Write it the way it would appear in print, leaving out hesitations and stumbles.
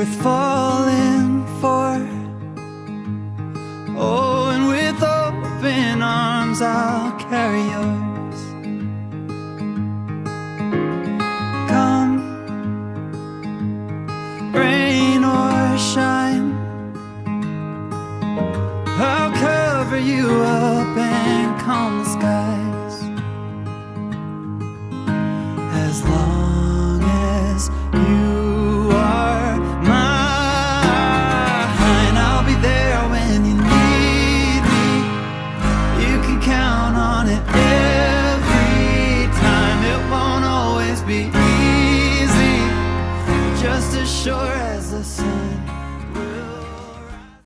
falling for. Oh, and with open arms I'll carry yours. Come, rain or shine, I'll cover you up and calm the skies. As long